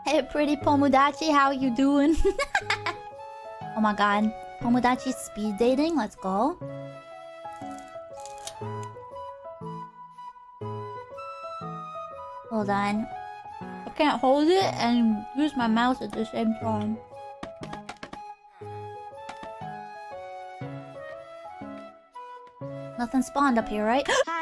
Hey, pretty Pomu-dachi, how you doing? Oh my god. Pomu-dachi speed dating? Let's go. Hold on. I can't hold it and use my mouse at the same time. Nothing spawned up here, right?